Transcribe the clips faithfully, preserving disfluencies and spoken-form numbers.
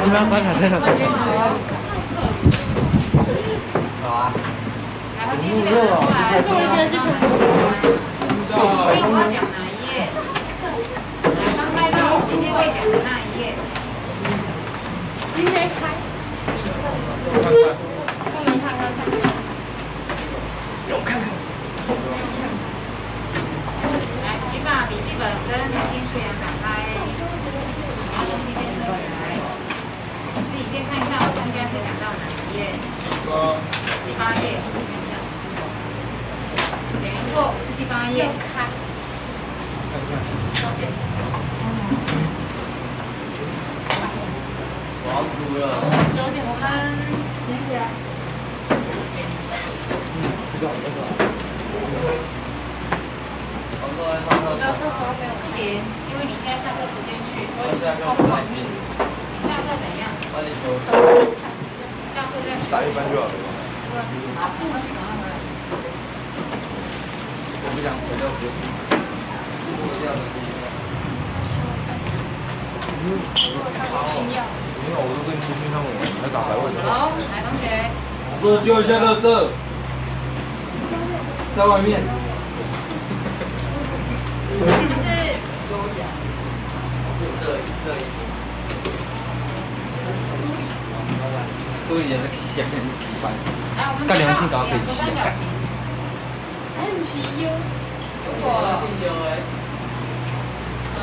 们要刷卡在哪？ 好啊。 然后继续出来，做一下就可以。今天我要讲哪一页？来，翻开到我今天会讲的那一页。今天开。不能看看看。 有看看。 来，请把笔记本跟新书员打开，然后东西电视起来。自己先看一下，我应该是讲到哪一页？第八页，我看一下。没错，是第八页。看。 我要哭了。 九点，我们连起来。 我说上课。 不行，因为你应该下课时间去。空旷你下课怎样？ 帮你说。 下课再去。 打一班就好了。 好，我去赶快回来。 我不想回到国内。这样的。 星耀。 没有，我都跟朱勋他们玩，还打排位的。 好，来同学。 我说丢一下垃圾，在外面。 是不是？ 摄摄影。所以那个下面几班。 来，我们干良心搞两个三角形。 还有西优。 如果呃，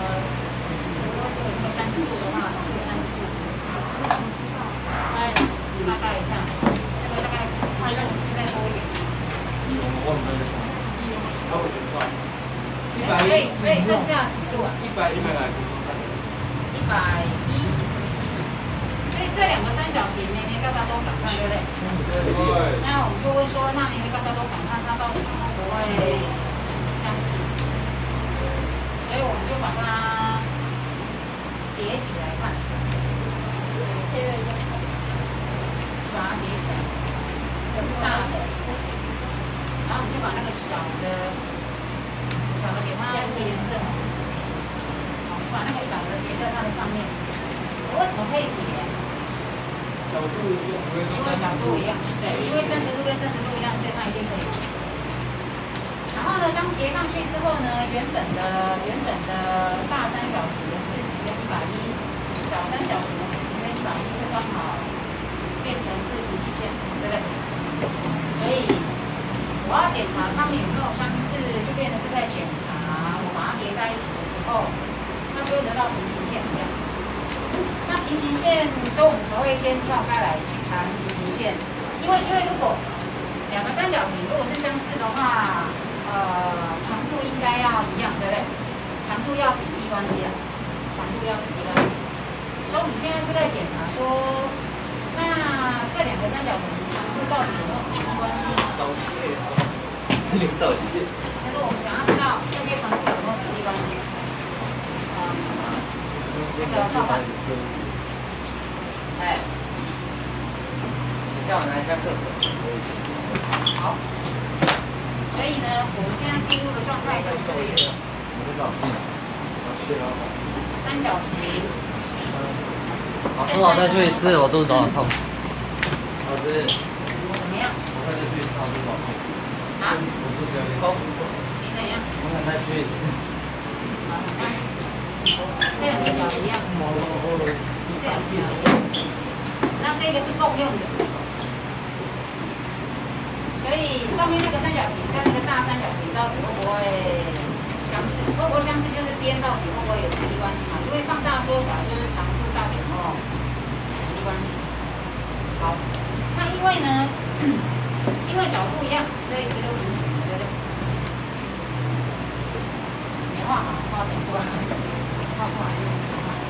这个三十度的话，这个三十度，来大概一下，这个大概它用再多一点。所以所以剩下几度啊？ 一百一百来。 一百一。所以这两个三角形，明明刚刚都赶快，对不对？ 对。 那我们就会说，那明明刚刚都赶快，它到底会不会相似？所以我们就把它叠起来看，把它叠起来，这是大的，然后我们就把那个小的，小的给它叠正，好，把那个小的叠在它的上面。为什么可以叠？ 角度因为角度一样，对，因为三十度跟三十度一样，所以它一定可以。然后呢，当叠上去之后呢，原本的原本的大三角形的四十跟一百一，小三角形的四十跟一百一就刚好变成是平行线，对不对？所以我要检查它们有没有相似，就变成是在检查我把它叠在一起的时候，它就会得到平行线这样。那平行线，所以我们才会先跳开来去谈平行线，因为因为如果两个三角形如果是相似的话。呃，长度应该要一样，对不对？长度要比例关系啊，长度要比例关系。所以我们现在就在检查说，那这两个三角形长度到底有没有比例关系？ 早泄，你早泄。 但是我们想要知道这些长度有没有比例关系？啊、呃，那个少范。哎， 你叫我拿一下课本。 好。所以呢，我们现在进入的状态就是三角形。 老师，我再去一次，我肚子好痛。老师， 怎么样？ 我再去一次，我肚子好痛。 啊？ 我肚子有点痛。 你怎样？ 我想再去一次。 好，这两个角一样。这两个角一样。那这个是共用的。所以上面那个三角形跟那个大三角形到底会不会相似？会不会相似就是边到底会不会有比例关系嘛？因为放大缩小就是长度到底有没有比例关系。好，那因为呢，因为角度一样，所以这个就平行了，对不对？没画好，画点过来，画过来是用长画。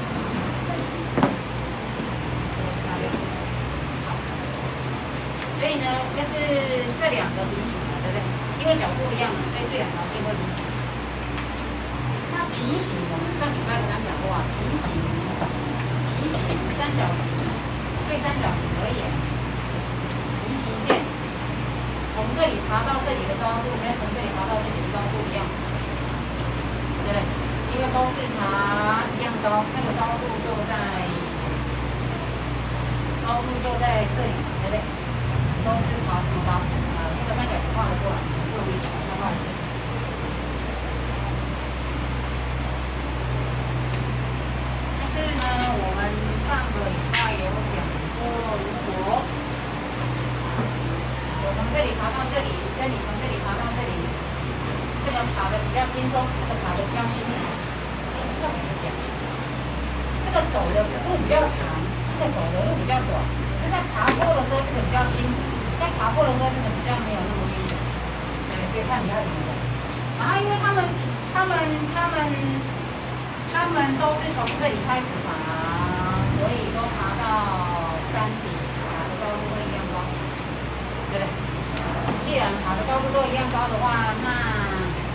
所以呢，就是这两个平行了，对不对？因为角度一样嘛，所以这两条线会平行。那平行，我们上礼拜刚刚讲过啊，平行，平行三角形对三角形而言，平行线从这里爬到这里的高度跟从这里爬到这里的高度一样，对不对？因为都是爬一样高，那个高度就在高度就在这里，对不对？都是爬这么高，呃，这个三角形画得过来，不容易想，不好意思。就是呢，我们上个礼拜有讲过，如果我从这里爬到这里，跟你从这里爬到这里，这个爬的比较轻松，这个爬的比较辛苦，要怎么讲？这个走的路比较长，这个走的路比较短。可是，在爬坡的时候，这个比较辛苦；在爬坡的时候，这个比较没有那么辛苦。对，所以看你要怎么讲。然后，因为他们、他们、他们、他们都是从这里开始爬，所以都爬到山顶，爬的高度会一样高，对不对？既然爬的高度都一样高的话，那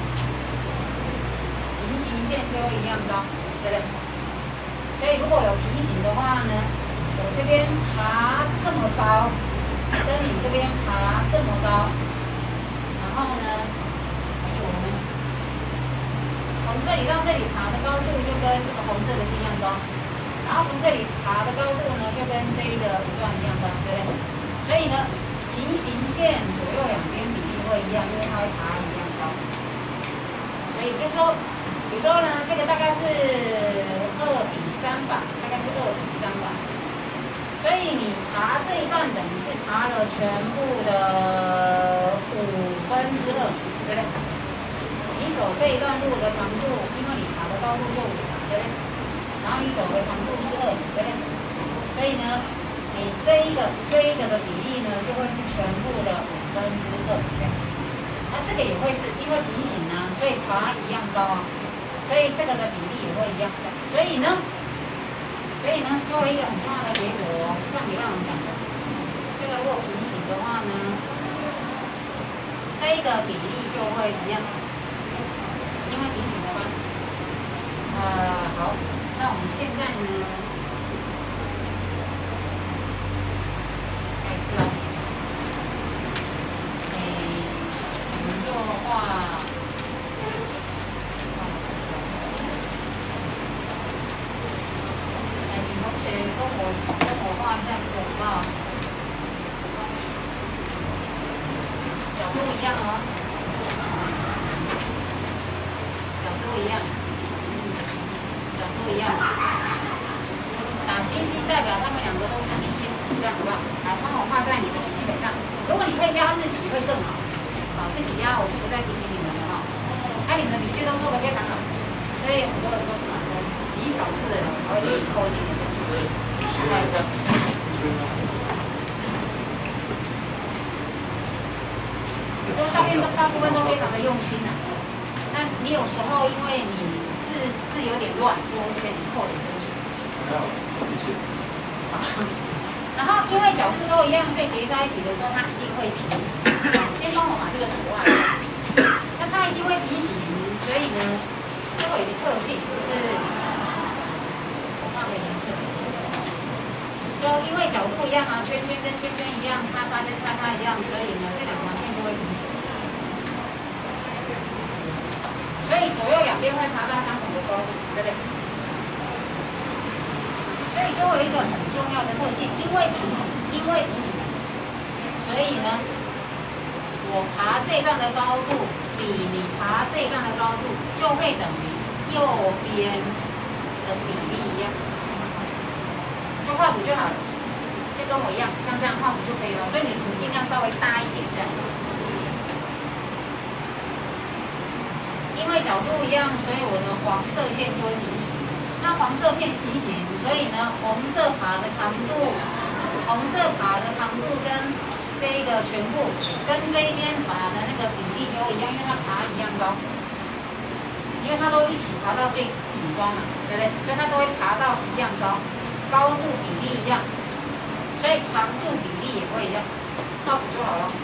平行线就会一样高，对不对？所以如果有平行的话呢，我这边爬这么高，跟你这边爬这么高，然后呢，还有呢，从这里到这里爬的高度就跟这个红色的是一样高，然后从这里爬的高度呢就跟这一个五段一样高，对不对？所以呢，平行线左右两边比例会一样，因为它会爬一样高。所以就说。比如说呢，这个大概是二比三吧，大概是二比三吧。所以你爬这一段等于是爬了全部的五分之二，对不对？你走这一段路的长度，因为你爬的高度就五嘛，对不对？然后你走的长度是二，对不对？所以呢，你这一个这一个的比例呢，就会是全部的五分之二这样。那这个也会是因为平行啊，所以爬一样高啊。所以这个的比例也会一样，所以呢，所以呢，就会一个很重要的结果，是上礼拜我们讲的，这个如果平行的话呢，这个比例就会一样，因为平行的关系。呃，好，那我们现在呢，再一次哦，诶，我们就画。跟我跟我画一下这个好不好？角度一样哦，角度一样，角度一样。小星星代表他们两个都是星星，这样好不好？来，帮我画在你的笔记本上。如果你可以压日期会更好。好，自己压我就不再提醒你们了哈。哎、啊，你们的笔记都做得非常好，所以很多人都是满分，极少数的人才会给你扣一点点分数。就大部分都大部分都非常的用心呐、啊。那你有时候因为你字字有点乱，所以我会给你扣点分数。谢谢。然后因为角度都一样，所以叠在一起的时候，它一定会平行。先帮我把这个图案，那它一定会平行，所以呢，它会有一个特性，就是我画的颜色。就因为角度一样啊，圈圈跟圈圈一样，叉叉跟叉叉一样，所以呢，这两条线就会平行。所以左右两边会爬到相同的高度，对不对？所以就会有一个很重要的特性，因为平行，因为平行，所以呢，我爬这一段的高度比你爬这一段的高度就会等于右边的比例一样。就画图就好了，就跟我一样，像这样画图就可以了。所以你图尽量稍微大一点这样。因为角度一样，所以我的黄色线就会平行。那黄色片平行，所以呢，红色爬的长度，红色爬的长度跟这一个全部跟这一边爬的那个比例就会一样，因为它爬一样高。因为它都一起爬到最顶端嘛，对不对？所以它都会爬到一样高。高度比例一样，所以长度比例也会一样，照补就好了。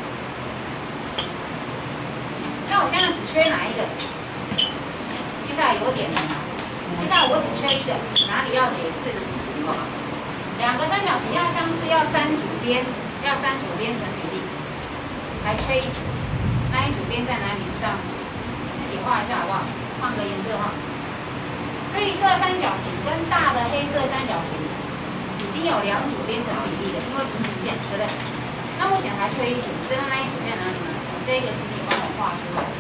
那我现在只缺哪一个？接下来有点难，接下来我只缺一个，哪里要解释？哦，两个三角形要相似，要三组边，要三组边成比例，还缺一组，那一组边在哪里？知道吗？自己画一下好不好？换个颜色画。绿色三角形跟大的黑色三角形。比经有两组编成比例的，因为平行线，对不对？那目前还缺一组，知道那一组在哪里吗？这个请你帮我画出来，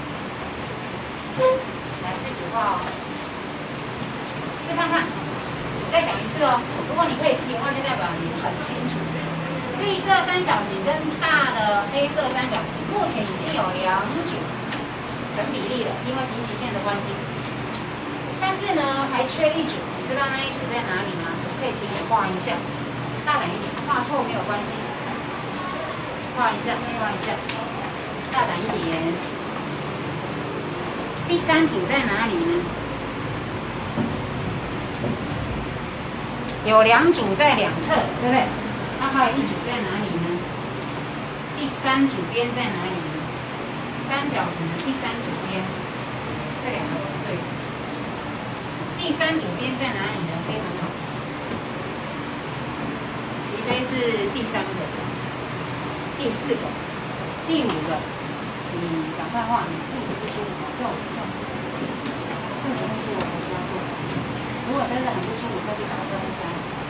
来自己画哦，试看看。我再讲一次哦，如果你可以自己画，就代表你很清楚。绿色三角形跟大的黑色三角形，目前已经有两组成比例了，因为平行线的关系。但是呢，还缺一组，你知道那一组在哪里吗？我可以请你画一下，大胆一点，画错没有关系。画一下，画一下，大胆一点。第三组在哪里呢？有两组在两侧，对不对？那还有一组在哪里呢？第三组边在哪里呢？三角形的第三组边，这两个都是对的。第三组边在哪里呢？非常好。离非是第三个。第四个、第五个，你赶快画。你肚子不舒服，叫我叫我。肚子不舒服还是要做。如果真的很不舒服，就去找专家。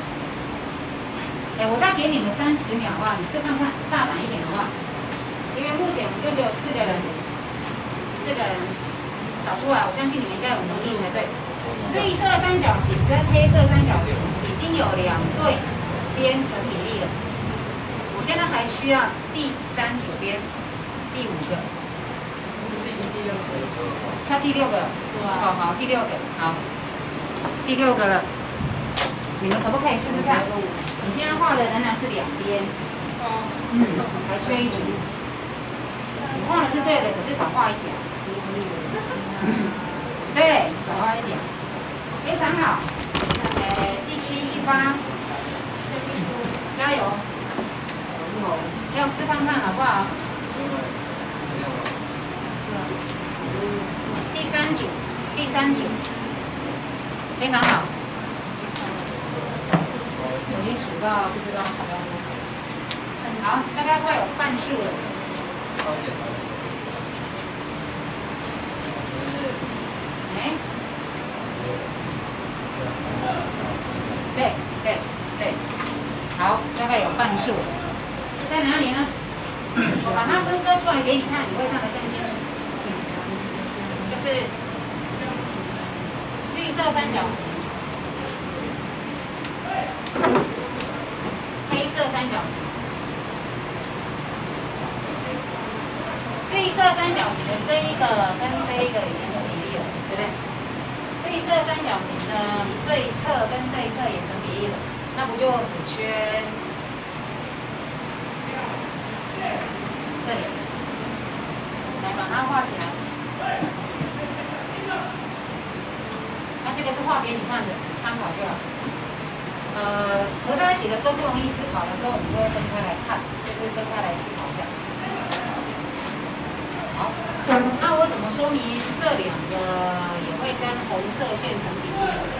哎，我再给你们三十秒啊，你试看看，大胆一点的话，因为目前我们就只有四个人，四个人找出来，我相信你们应该有能力才对。绿色三角形跟黑色三角形已经有两对边成比例了。我现在还需要第三组边，第五个，他第六个，好好，第六个，好，第六个了，你们可不可以试试看？你现在画的仍然是两边，嗯，还缺一组，你画的是对的，可是少画一点，嗯，对，少画一点，非常好，呃，第七、第八，加油！要试看看好不好？第三组，第三组，非常好。我已经数到不知道数到多少。好，大概快有半数了。哎，对对对，好，大概有半数了。在哪里呢？我把它分割出来给你看，你会看得更清楚。就是绿色三角形、黑色三角形。绿色三角形的这一个跟这一个已经成比例了，对不对？绿色三角形呢，这一侧跟这一侧也成比例了，那不就只缺？这里，来把它画起来。那这个是画给你看的，参考就好。呃，合在一起的时候不容易思考的时候，你就会分开来看，就是分开来思考一下。好，那我怎么说明这两个也会跟红色线成比例呢？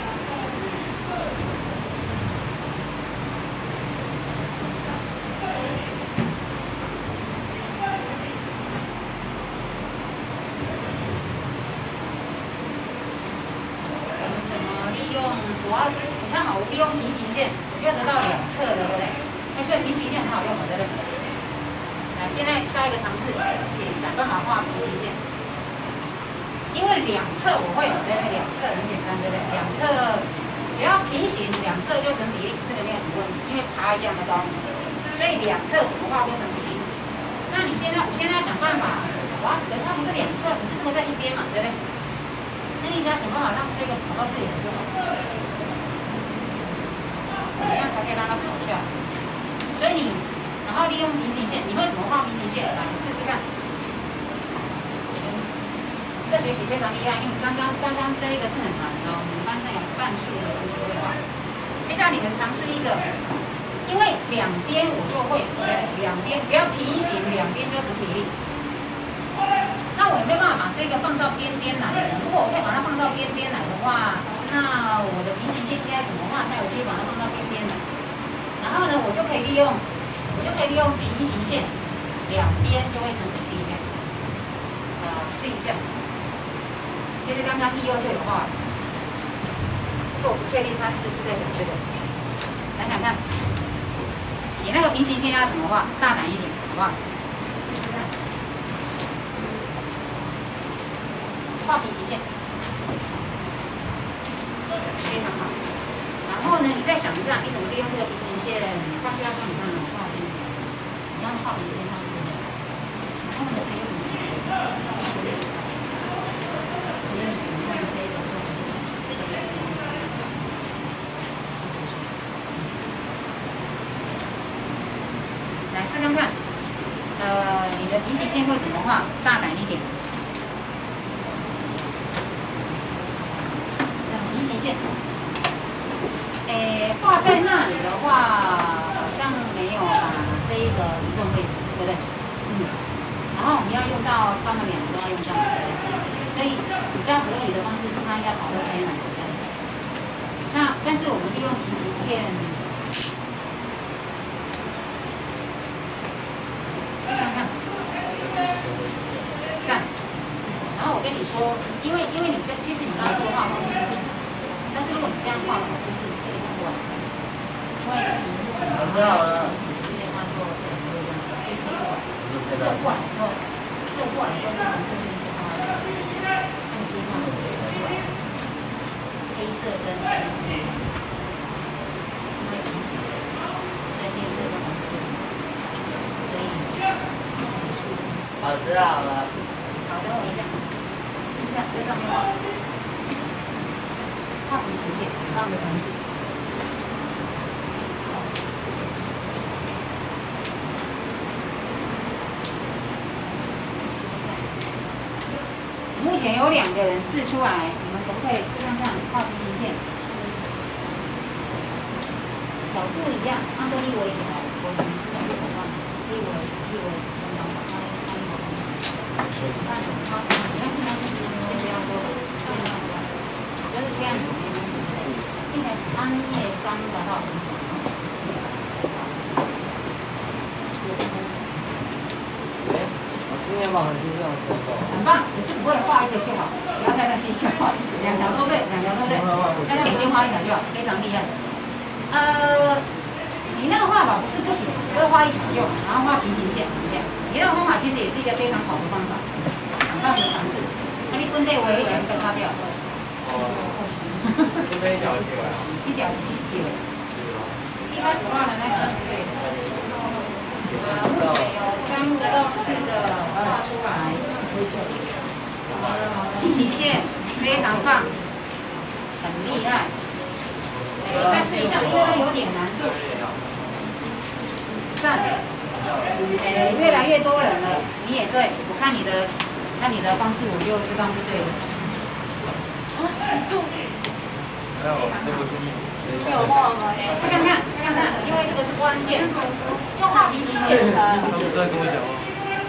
我要你看嘛，我利用平行线，我就得到两侧的，对不对？那所以平行线很好用嘛，对不对？来，现在下一个尝试，请想办法画平行线。因为两侧我会有，对不对？两侧很简单，对不对？两侧只要平行，两侧就成比例，这个没有什么问题，因为爬一样的高，所以两侧怎么画都成比例。那你现在，我现在要想办法，哇，可是它不是两侧，可是这个在一边嘛，对不对？那你只要想办法让这个跑到这里来就好。怎么样才可以让它跑下来？所以你，然后利用平行线，你会怎么画平行线？来试试看。这学期非常厉害，因为刚刚刚刚这一个是很难的，我们班上有半数的同学会画。接下来你们尝试一个，因为两边我就会，对，两边只要平行，两边就成比例。那我有没有办法把这个放到边边来呢？如果我可以把它放到边边来的话，那我的平行线应该怎么画才有机会把它放到边边来？然后呢，我就可以利用，我就可以利用平行线，两边就会成比例这样。呃，试一下。其实刚刚利用就有画了，可是我不确定他是不是在想这个。 想想看，你那个平行线要怎么画？大胆一点，好不好？试试看，画平行线，非常好。然后呢，你再想一下，你怎么利用这个平行线？放下说，你看我画平行线，你让画平行线上去，然后呢，才用你，所以你看这个。来试看看，呃，你的平行线会怎么画？大胆一点。平行线，诶，画在那里的话，好像没有把这一个移动位置，对不对？嗯。然后我们要用到，他们两个都要用到，对不对？所以比较合理的方式是，它应该跑到这边来，对不对？那但是我们利用平行线。跟你说，因为因为你这其实你刚刚这个画法不是不行，但是如果你这样画的话，就是这个就过来，因为平行的话，平行这边画作这两个这样子，可以这个过来，这个过来之后，这个过来之后，这个红色线就画到这里，那你就画黑色出来，黑色跟这个，因为平行，所以黑色跟红色为什么？所以结束。 老师好了。 好，等我一下。试试看，在上面画，画平行线，画个城市。试试看。目前有两个人试出来，你们可不可以试看看画平行线？角度一样，按照立维图，我怎么角度我忘了？立维立维是相当的，按按立维图。按怎么画？你要听他说。不要说，就是这样子，没关系。并且是单页章的到平行。 哎，我今天网就这样做到。 很棒，可是不会画一个就好，不要太太细小，两条都对，两条都对。但是你先画一条就好，非常厉害。呃，你那个画法不是不行，不会画一条就好，然后画平行线，这样。你那个方法其实也是一个非常好的方法，很棒的尝试。那你本地话一点就擦掉。哦。 这边一条就来。 一条其实是对的。一开始画的那个是对的。呃，目前有三个到四个画出来。平行线非常棒，很厉害。再试一下，因为它有点难度。赞。呃，越来越多人了，你也对，我看你的。看你的方式，我就知道是对的。啊，非常好。 你有画吗？ 试看看，试看看，因为这个是关键。就画平行线。 他不是在跟我讲吗？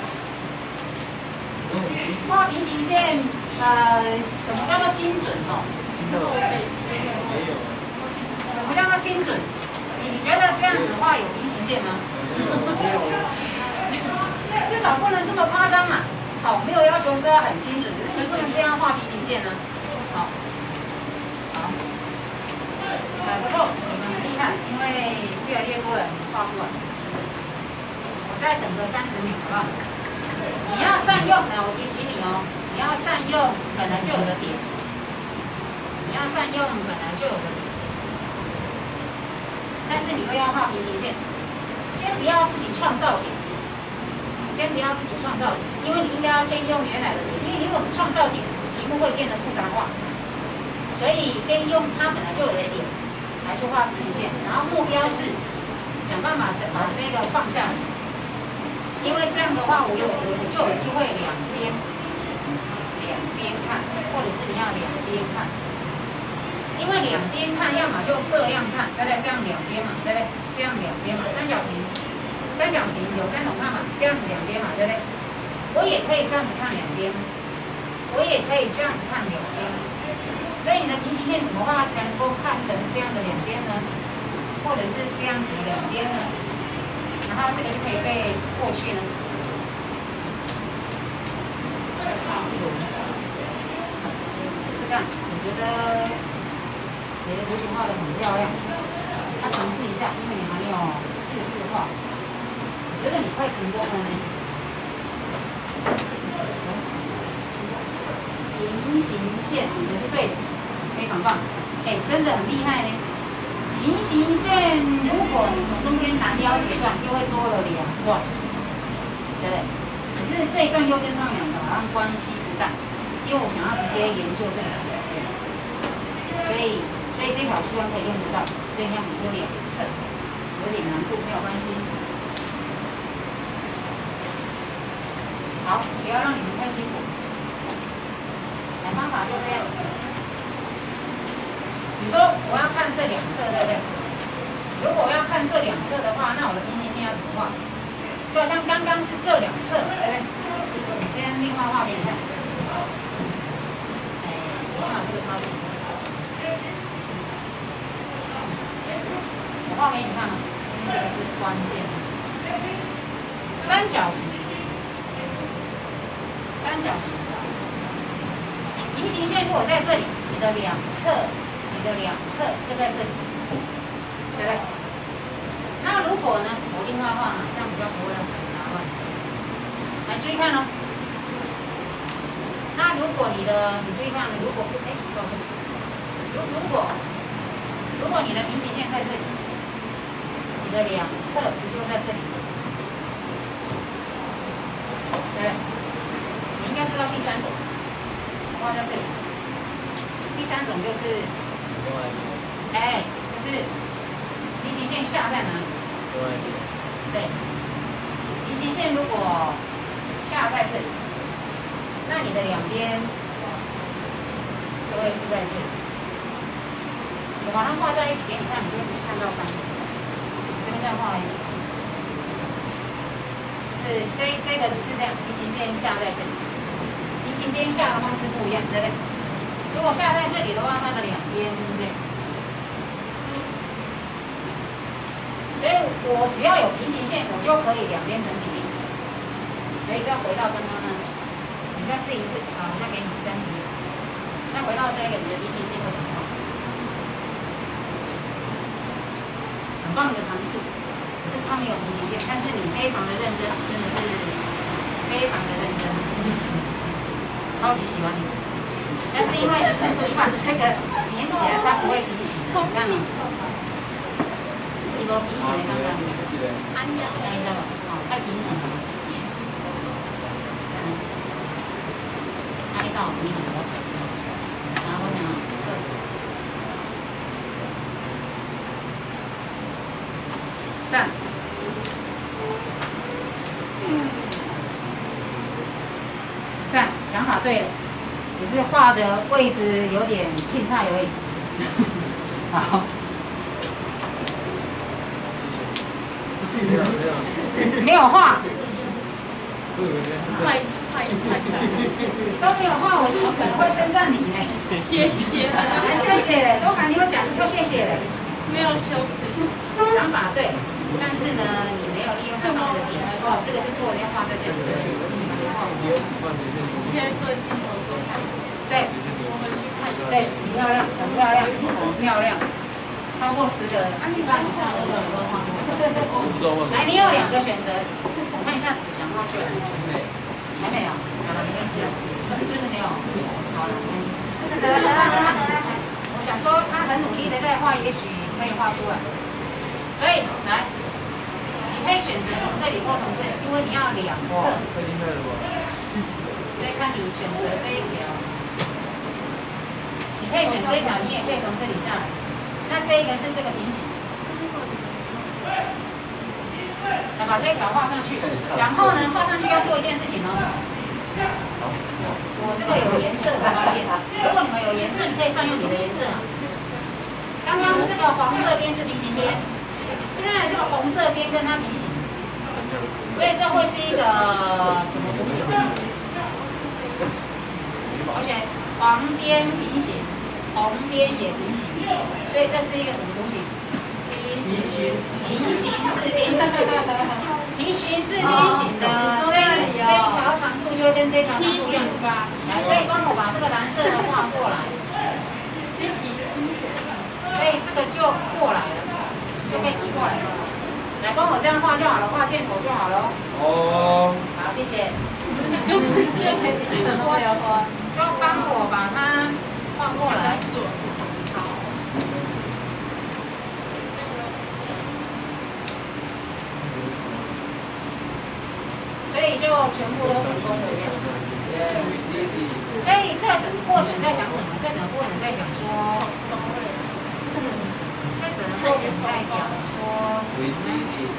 画平行线，呃，什么叫做精准哦？ 没有。 什么叫做精准？你你觉得这样子画有平行线吗？ 没有。 至少不能这么夸张嘛。好，没有要求说很精准，可是你不能这样画平行线呢。好，好，还不错，你们很厉害，因为越来越多人画出来。我再等个三十秒，好不好？你要善用，来，我提醒你哦，你要善用本来就有的点，你要善用本来就有的点，但是你又要画平行线，先不要自己创造点。先不要自己创造点，因为你应该要先用原来的点，因为如果你创造点，题目会变得复杂化。所以先用它本来就有的点来去画平行线，然后目标是想办法把这个放下来，因为这样的话，我有我就有机会两边两边看，或者是你要两边看，因为两边看，要么就这样看，对不对？这样两边嘛，对不对？这样两边嘛，三角形。三角形有三种看法，这样子两边嘛，对不对？我也可以这样子看两边，我也可以这样子看两边。所以你的平行线怎么画才能够看成这样的两边呢？或者是这样子两边呢？然后这个就可以被过去呢？试试看，我觉得你的图形画得很漂亮。它要尝试一下，因为你还没有试试画。我觉得你快成功了呢。平行线也是对的，非常棒。哎，真的很厉害呢。平行线，如果你从中间南腰截断，又会多了两段，对不对？可是这一段又跟他们两个好像关系不大，因为我想要直接研究这个，所以所以这条希望可以用得到。所以你要比如说两侧，有点难度，没有关系。好，不要让你们太辛苦。来，方法就这样。比如说我要看这两侧，对不对？如果我要看这两侧的话，那我的平行线要怎么画？就好像刚刚是这两侧，对不对？我先另外画给你看。哎，我看这个差距。我画给你看了，因为这个是关键。三角形，三角形。平行线如果在这里，你的两侧。你的两侧就在这里，对不对？那如果呢，我另外画呢，这样比较不会很杂乱。来，注意看哦。那如果你的，你注意看，如果哎，告诉你，如如果如果你的平行线在这里，你的两侧不就在这里？对不对？你应该知道第三种，我画在这里。第三种就是。哎，就是平行线下在哪里？对，平行线如果下在这里，那你的两边就会是在这里。我把它画在一起给你看，你就不是看到三个。这边这样画一下，就是这这个是这样，平行边下在这里，平行边下的方式不一样，对不对？如果下在这里的话，它的两边就是这样。所以我只要有平行线，我就可以两边成比例。所以再回到刚刚那里，你再试一次，好，我再给你三十秒。再回到这个，你的平行线会怎么样？很棒的尝试，是它没有平行线，但是你非常的认真，真的是非常的认真，超级喜欢你。但是因为你把这个连起来，它不会平行，你看哦，这个平行的刚刚，安呀，看一下吧，哦，太平行了，哪里到平行了？然后呢，这站，站，想法对了。只是画的位置有点沁菜而已。好， 没有没有没有画， 太太太都没有画，我怎么可能会称赞你呢？ 谢谢， 来，谢谢嘞，都还没有讲就谢谢嘞。 没有羞耻。 想法对，但是呢，你没有利用它上面的点。哦，这个是错的，要画在这里。 现在做镜头多看。 对，对，很漂亮，很漂亮，很漂亮，超过十个人，一半以上的人都画过。来，你有两个选择，我看一下纸想画出来。还没有，好了，没关系了，真的没有，好了，没关系。我想说，他很努力的在画，也许可以画出来。所以，来，你可以选择从这里或从这里，因为你要两侧。 太厉害了吧！ 所以看你选择这一条，你可以选这一条，你也可以从这里下来。那这一个是这个平行，来把这一条画上去，然后呢，画上去要做一件事情哦。我这个有颜色的方面，如果你们有颜色，你可以善用你的颜色啊。刚刚这个黄色边是平行边，现在这个红色边跟它平行，所以这会是一个什么图形？同学，黄边平行，红边也平行，所以这是一个什么图形？平行平行四边形，平行四边形的这一这一条长度就会跟这条长度一样。来，所以帮我把这个蓝色的画过来。所以这个就过来了。 就可以移过来。来，帮我这样画就好了，画箭头就好了。 哦。 好，谢谢。 根本就没什么都要画。 就帮我把它画过来。好。所以就全部都成功了这样。所以这整个过程在讲什么？这整个过程在讲说，这整个过程在讲说什么呢？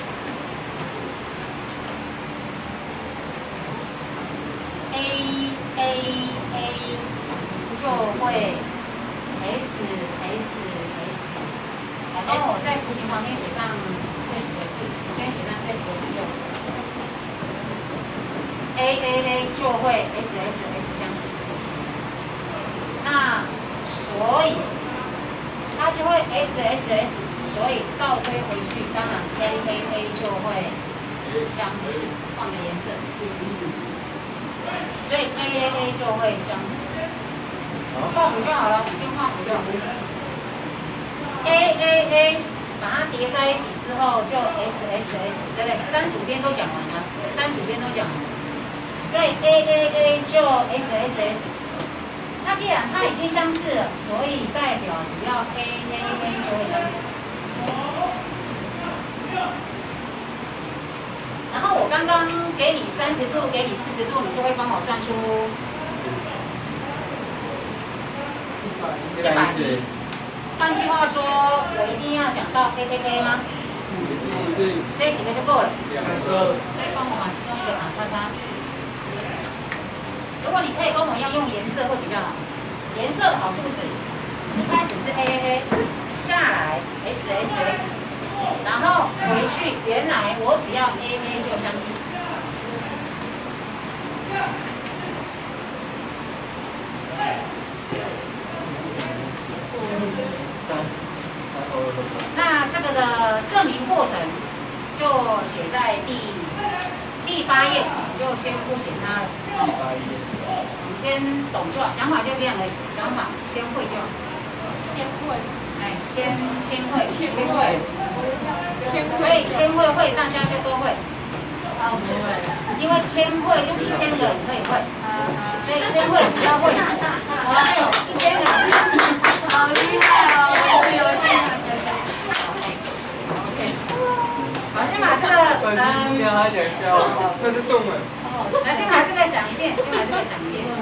A A A 就会 S S S， 来帮我在图形旁边写上这几个字，先写上这几个字就好。A A A 就会 S S S 相似，那所以它就会 S S S， 所以倒推回去，当然 A A A 就会相似，换个颜色。 所以 A A A 就会相似，画图就好了，先画图就好了。A A A 把它叠在一起之后就 S S S， 对不对？三组边都讲完了，三组边都讲完了，所以 A A A 就 S S S。那既然它已经相似了，所以代表只要 A A A 就会相似。 然后我刚刚给你三十度，给你四十度，你就会帮我算出一百一。换句话说，我一定要讲到 A A A 吗？这几个就够了。两个。所以帮我把其中一个打叉叉。如果你可以跟我一样用颜色会比较好。颜色的好处是，一开始是 A A A， 下来 S S S。 然后回去，原来我只要 A A 就相似。那这个的证明过程就写在第第八页，就先不写它了。第八页。我们先懂就好，想法就这样而已，想法先会就好。 先会。 哎，先先会，先会，所以千会会大家就都会。 好，不会。 因为千会就是一千个人可以会，所以千会只要会，哇，一千个人， 好厉害哦！有有有。 OK， 好，先把这个嗯， 那是动物。 来，先把这个想一遍，先把这个想一遍。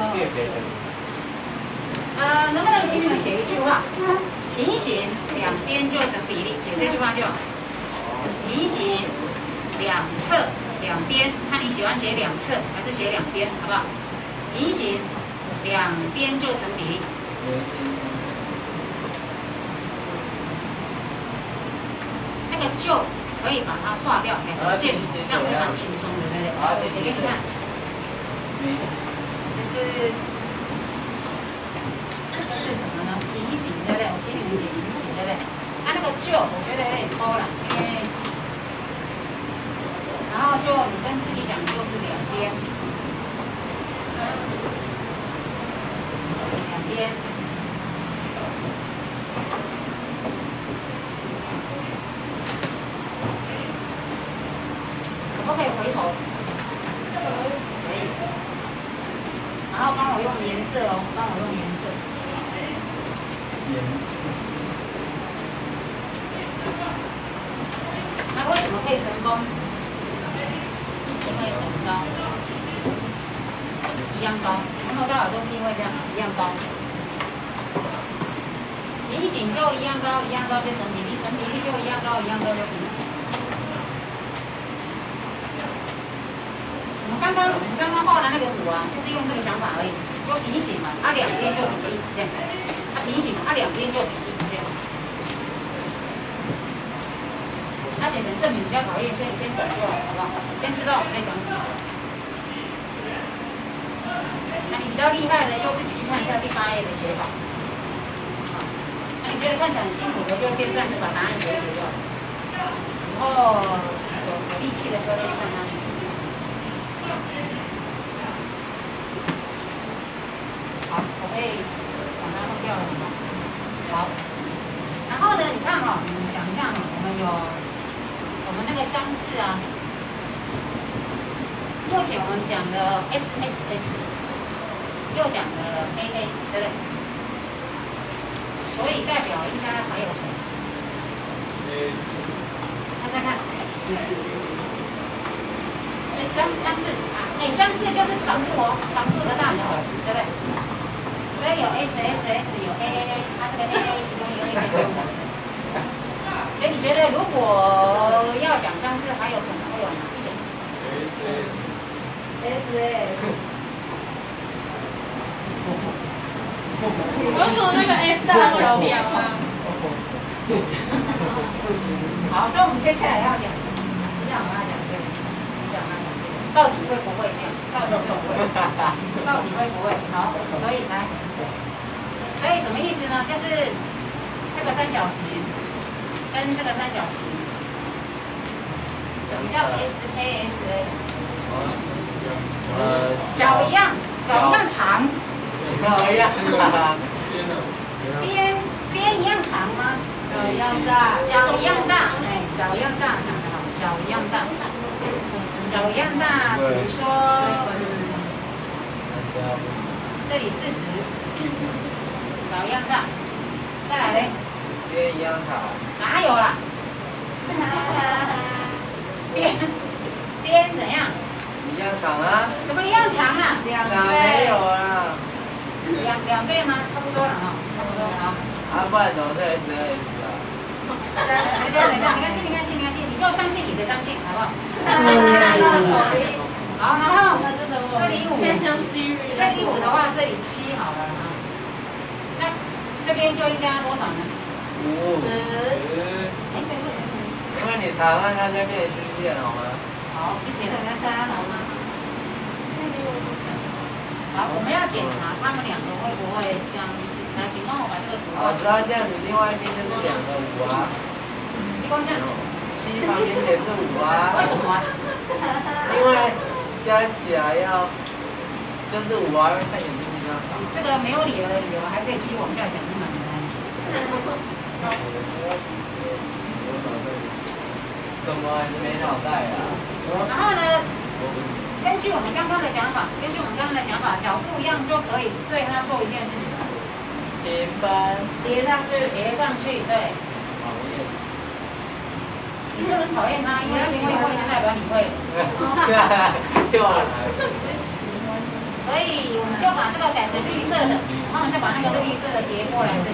呃，能不能请你们写一句话？ 平行两边就成比例，写这句话就好。平行两侧两边，看你喜欢写两侧还是写两边，好不好？平行两边就成比例。那个就可以把它划掉，改成箭头，这样会蛮轻松的，对不对？我写给你看，就是是什么呢？平行，对不对？我请你们写平行，对不对？啊，那个就我觉得有点抠了，因为，然后就你跟自己讲，就是两边，两边。可不可以回头？可以。然后帮我用颜色哦，帮我用颜色。 颜色。 那为什么可以成功？因为很高，一样高，从头到尾都是因为这样，一样高。平行就一样高，一样高就成比例，成比例就一样高，一样高就平行。我们刚刚我们刚刚画的那个图啊，就是用这个想法而已，就平行嘛，它、啊、两边就比例这样，它、啊、平行嘛，它、啊、两边就比例这样。那写成证明比较讨厌，所以你先懂就好，好不好？先知道我们在讲什么。那你比较厉害的，就自己去看一下第八页的写法。好，那你觉得看起来很辛苦的，就先暂时把答案写一写就好。以后有有力气的时候再去看它。好，我可以把它弄掉了吗？好。然后呢，你看哈、哦，你想一下哈、哦，我们有我们那个相似啊，目前我们讲的 S S S， 又讲的 A A， 对不对？所以代表应该还有谁？ 猜猜看。相相似，哎，相似就是长度哦，长度的大小，对不对？所以有 S S S， 有 A A A， 它这个 A A 其中一个可以不用写。所以你觉得如果要讲相似，还有可能会有哪一种 S S S S。为什么那个 S 大会掉啊？ 好，所以我们接下来要讲，今天我们要讲这个，今天我们要讲这个，到底会不会这样？到底会不会？到底会不会？好，所以来，所以什么意思呢？就是这个三角形跟这个三角形，什么叫 S A S A？ 呃， 角一样，角一样长， 一样大， 边边一样长吗？ 脚一样大， 角一样大，哎，角一样大，讲得好，角一样大，角一样大，比如说，这里四十，角一样大，再来嘞， 边一样长， 哪有啦？边边怎样？ 一样长啊， 什么一样长啊？ 两哪没倍有，啊？ 两两倍吗？差不多了哈，差不多好。 啊，不然怎么是 S A S 啊？ 等一下，等一下，你看信，你看信，你看信，你就相信你的相信，好不好？好，然后这里五，这里五的话，这里七好了啊。那这边就应该多少呢？ 五， 十， 哎，对，为什么？ 因为你长按它就变虚线好吗？ 好，谢谢。 大家好吗？ 好，我们要检查他们两个会不会相似。来，请帮我把这个图画好，知道这样子，另外一边就是两个五啊， 你光下。 七旁边也是五啊。 为什么啊？ 因为加起来要就是五啊，因为看眼睛比较少。 这个没有理由的理由，还可以继续往下讲，是蛮难的。 什么？你没脑袋啊？ 然后呢，根据我们刚刚的讲法，根据我们刚刚的讲法，角度一样就可以对它做一件事情了， 平分。 叠上去， 叠上去，对。 讨厌。 你不能讨厌它，因为轻微会就代表你会了。 又来。 所以我们就把这个改成绿色的，然后我们再把那个绿色的叠过来这里。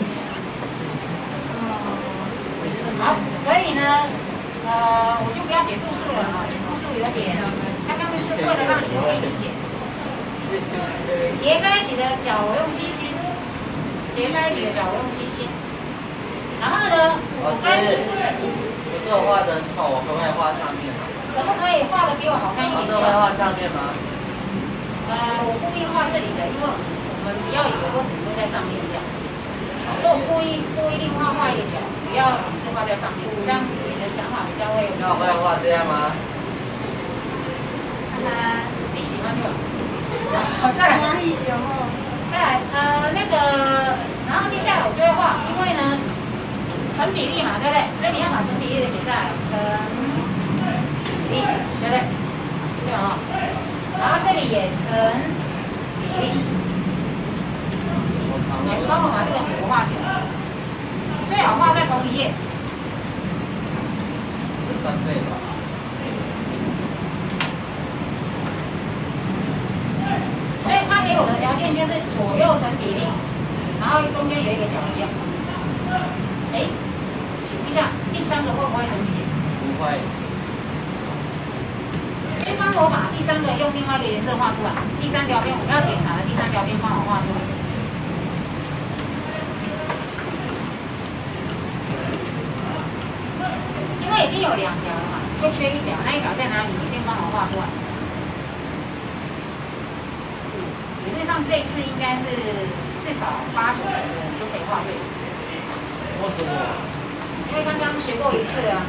好，所以呢，呃，我就不要写度数了哈，写度数有点，刚刚是为了让你容易理解。叠在一起的角我用星星，叠在一起的角我用星星。然后呢，五跟十乘以。 不是我画的很丑，我可不可以画上面？ 可不可以画的比我好看一点？ 这会画上面吗？ 呃，我故意画这里的，因为我们不要以为我只会在上面这样，所以我故意故意另外画一个角，不要总是画在上面，这样你的想法比较会。 那我会画这样吗？ 看看你喜欢就好。好，再来。再来，呃，那个，然后接下来我就会画，因为呢，成比例嘛，对不对？所以你要把成比例的写下来，成比例，对不对？对哦。然后这里也成比例。来，帮我把这个图画起来，最好画在同一页。 是三倍吧？ 所以他给我的条件就是左右成比例，然后中间有一个角一样。哎，请问一下，第三个会不会成比例？ 不会。 先帮我把第三个用另外一个颜色画出来。第三条边我们要检查的第三条边帮我画出来。因为已经有两条了嘛，会缺一条，那一条在哪里？你先帮我画出来。理论上这一次应该是至少八九成的人都可以画对。 为什么？ 因为刚刚学过一次啊。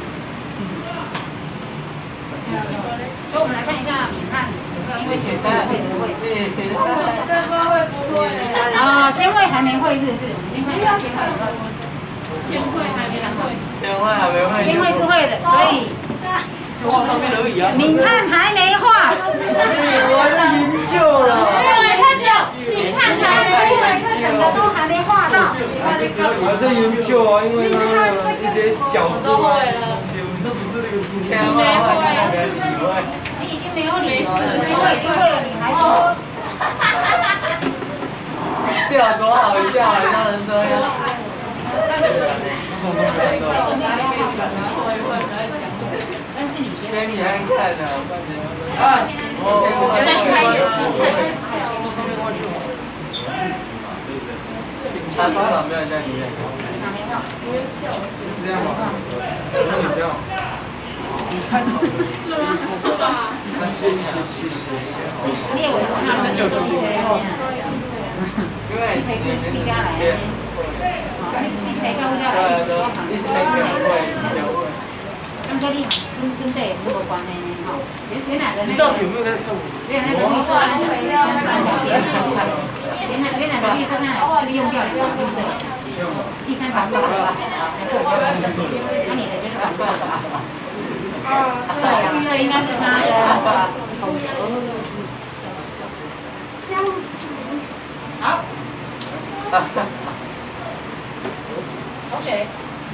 所以我们来看一下敏汉有没有因为前会不会不会。 这个会不会？ 啊，千惠还没会是不是？我们先看一下千惠有没有。 千惠还没会。 千惠会还没会。 千惠是会的，所以就画上面而已啊。 敏汉还没画。 我是研究了。 对，他只有敏汉还没画，这整个都还没画到。 我在研究啊，因为它一些角度啊，都不是那个图片。 你没会，你已经没有理由了，千惠已经会了，你还说？ 这有多好笑啊！让人说呀。 但是你觉得？ 你还看呢？ 啊，现在是现在是开眼睛看。 他多少没有在里面？ 哪没画？ 这样吗？那你这样。 是吗？ 那谢谢谢谢谢谢。 列为那是就是你谁哦？ 因为你谁你家来？你谁跟我家来？ 以前也会。 他们说你跟跟这也是有关的哈。原原来的那个。 你到底有没有在看我？ 原来的绿色三角形，三角形。原来原来的绿色三角形是不是用掉两个绿色？第三版是吧？还是我刚刚讲的？那你的就是反过来吧？对呀，所以应该是他的。好。同学。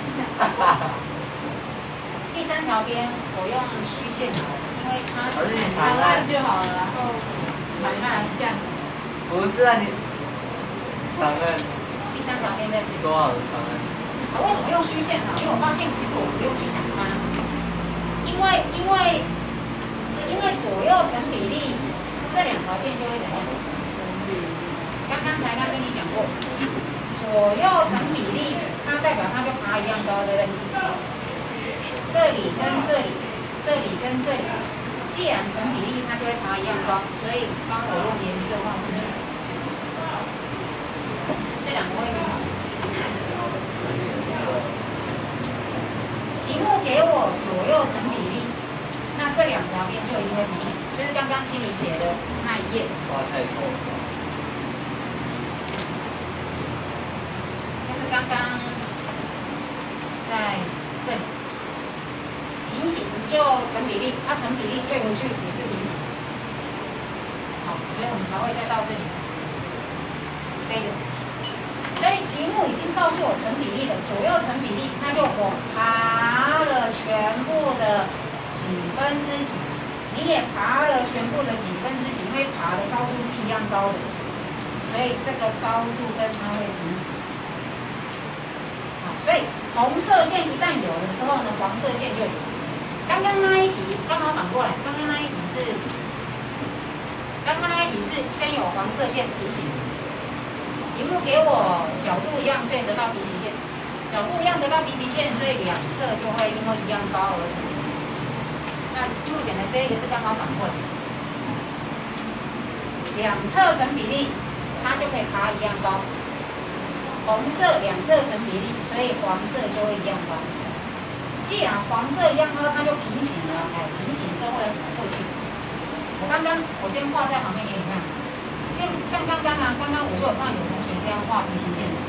第三条边我用虚线好了，因为它其实长按就好了啦。 长按一下。 不是啊，你长按。 第三条边在这里。 说好的长按。 啊，为什么用虚线呢？因为我发现其实我不用去想它，因为因为因为左右成比例这两条线就会怎样？刚刚才刚跟你讲过，左右成比例，它代表它就爬一样高，对不对？这里跟这里，这里跟这里，既然成比例，它就会爬一样高，所以帮我用颜色画上去。这两个会平行。题目给我左右成比例，那这两条边就一定会平行，就是刚刚请你写的那一页。 画太多。 就是刚刚在这里。平行就成比例，它成比例退回去也是平行，好，所以我们才会再到这里，这个，所以题目已经告诉我成比例的左右成比例，那就我爬了全部的几分之几，你也爬了全部的几分之几，因为爬的高度是一样高的，所以这个高度跟它会平行，好，所以红色线一旦有了之后呢，黄色线就有。刚刚那一题刚好反过来，刚刚那一题是，刚刚那一题是先有黄色线平行，题目给我角度一样，所以得到平行线，角度一样得到平行线，所以两侧就会因为一样高而成。那目前的这个是刚好反过来，两侧成比例，它就可以爬一样高。红色两侧成比例，所以黄色就会一样高。既然黄色一样高，它就平行了。哎，平行之后会有什么特性？我刚刚我先画在旁边给你看。像像刚刚啊，刚刚我就有看到有同学这样画平行线的，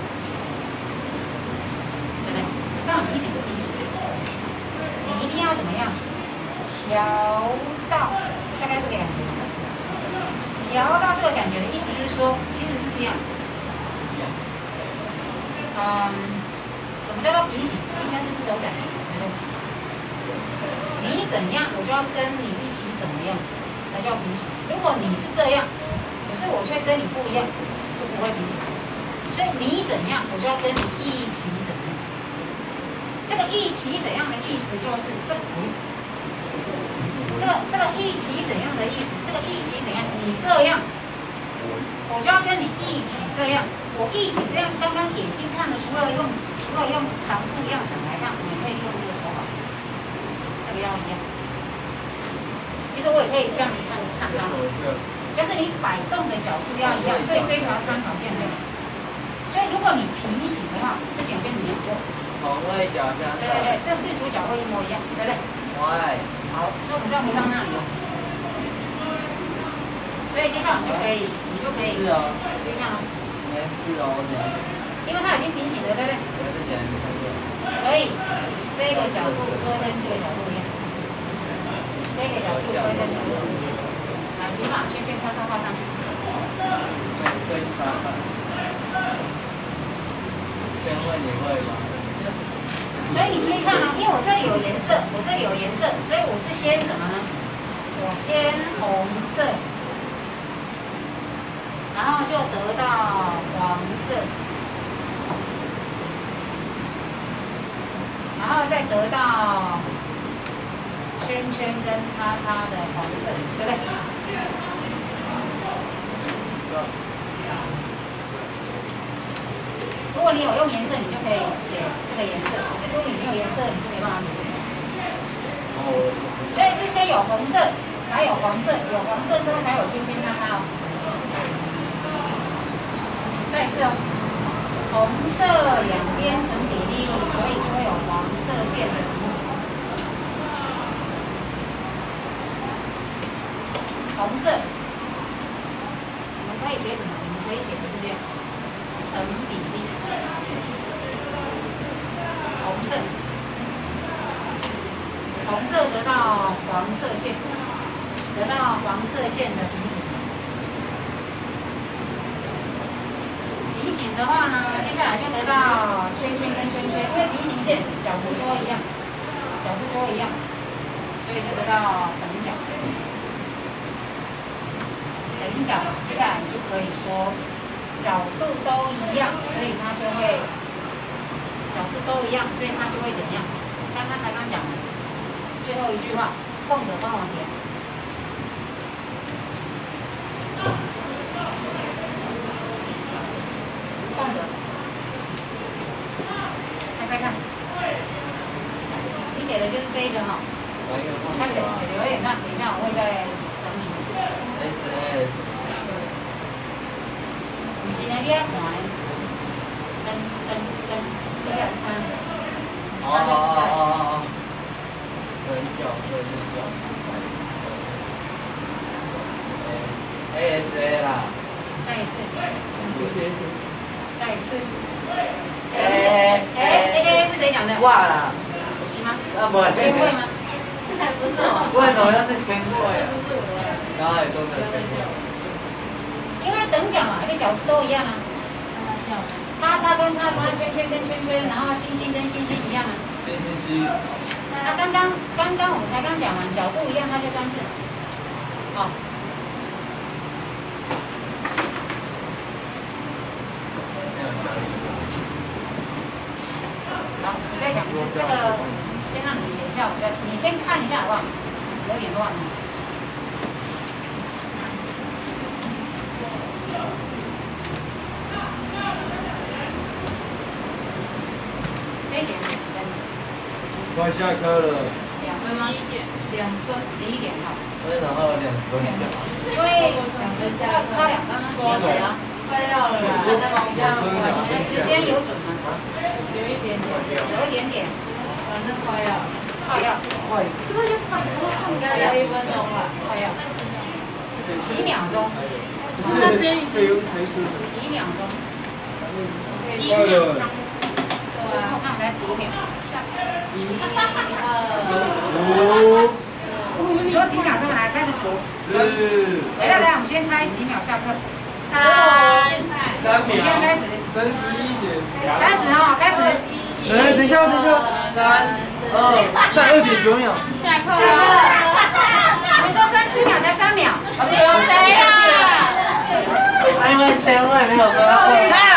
对不对？这样平行不平行？你一定要怎么样？调到大概这个感觉。调到这个感觉的意思就是说，其实是这样。嗯。什么叫做平行？应该是这种感觉，对不对？你怎样，我就要跟你一起怎么样，才叫平行。如果你是这样，可是我却跟你不一样，就不会平行。所以你怎样，我就要跟你一起怎样。这个一起怎样的意思就是这个，这个这个一起怎样的意思？这个一起怎样？你这样，我就要跟你一起这样。我一起这样，刚刚眼睛看的，除了用除了用长度样场来看，也可以用这个手法，这个要一样。其实我也可以这样子看看它，就是你摆动的角度要一样，对这条三条线对。所以如果你平行的话，之前我跟你讲过， 同位角相。 对对对，这四主角会一模一样，对不对？ 对。 好，所以我们再回到那里哦。所以接下来我们就可以，你就可以， 是哦， 可以看哦。 是哦， 因为它已经平行了，对不对？ 我是简单。 所以个角度都会跟这个角度一样，这个角度都会跟这个角度一样。来，请把圈圈叉叉画上去。 圈叉叉。千问你会吗？ 所以你注意看啊，因为我这里有颜色，我这里有颜色，所以我是先什么呢？我先红色，然后就得到黄色，然后再得到圈圈跟叉叉的黄色，对不对？如果你有用颜色，你就可以写这个颜色；可是如果你没有颜色，你就没办法写这个。所以是先有红色，才有黄色，有黄色之后才有圈圈叉叉哦。再一次哦，红色两边成比例，所以就会有黄色线的平行。红色，我们可以写什么？我们可以写的是这样，成比例。红色，红色得到黄色线，得到黄色线的平行。平行的话呢，接下来就得到圈圈跟圈圈，因为平行线角度就会一样，角度都会一样，所以就得到等角。等角，接下来就可以说角度都一样，所以它就会。角度都一样，所以它就会怎样？刚刚才刚讲的最后一句话，空格帮我填。空格，猜猜看，你写的就是这一个哈。开始写的有点乱，等一下我会再整理一次。不是呢，你要看的，噔噔噔。这个是它， 哦哦哦哦哦，等角对等角。A S A 啦。 再一次。 不是 S S。 再一次。 哎哎 ，A A 是谁讲的？ 哇啦。 是吗？ 啊不， 千惠吗？ 不是我。 为什么要是千惠啊？ 不是我。 刚刚也都没有千惠。 因为等角嘛，这角度都一样啊。叉叉跟叉叉，圈圈跟圈圈，然后星星跟星星一样啊。 星星星。 那刚刚刚刚我们才刚讲完，角度一样，它就相似。好。好，我再讲一次，这个先让你写一下，我再你先看一下好不好？有点乱。这一节是几分？ 快下课了。 两分吗？两分，十一点哈。 为什么两分？ 因为两分要差两分啊，两分啊。 快要了啦，那个时间时间有准吗？ 有一点点， 有一点点， 反正快要， 快要， 快。 应该要一分钟了， 快要，几秒钟？ 那边已经几秒钟？ 几秒钟？ 对啊，那我们来读秒。 一、二、 五。 你说几秒钟来开始读？ 四。 来来来，我们先猜几秒下课。 三、 三秒。 现在开始。 三十一点。 三十哦，开始。 哎，等一下，等一下。三、二，再二点九秒。 下课了。 你说三十秒才三秒？ 对啊。 因为千位没有说要。